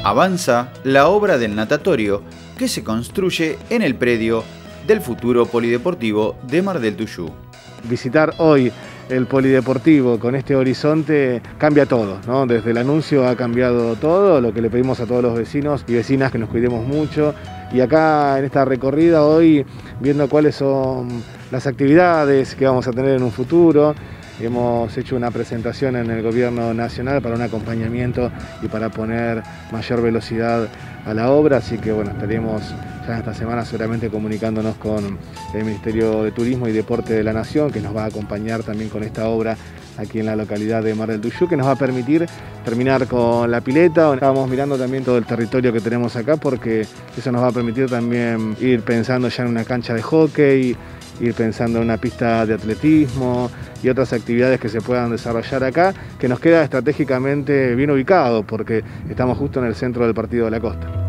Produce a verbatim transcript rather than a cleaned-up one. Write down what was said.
avanza la obra del natatorio que se construye en el predio del futuro polideportivo de Mar del Tuyú. Visitar hoy el polideportivo con este horizonte cambia todo, ¿no? Desde el anuncio ha cambiado todo, lo que le pedimos a todos los vecinos y vecinas que nos cuidemos mucho. Y acá en esta recorrida hoy, viendo cuáles son las actividades que vamos a tener en un futuro, hemos hecho una presentación en el Gobierno Nacional para un acompañamiento y para poner mayor velocidad a la obra, así que bueno, estaremos ya esta semana seguramente comunicándonos con el Ministerio de Turismo y Deporte de la Nación, que nos va a acompañar también con esta obra aquí en la localidad de Mar del Tuyú, que nos va a permitir terminar con la pileta. Estábamos mirando también todo el territorio que tenemos acá, porque eso nos va a permitir también ir pensando ya en una cancha de hockey, ir pensando en una pista de atletismo y otras actividades que se puedan desarrollar acá, que nos queda estratégicamente bien ubicado porque estamos justo en el centro del Partido de la Costa.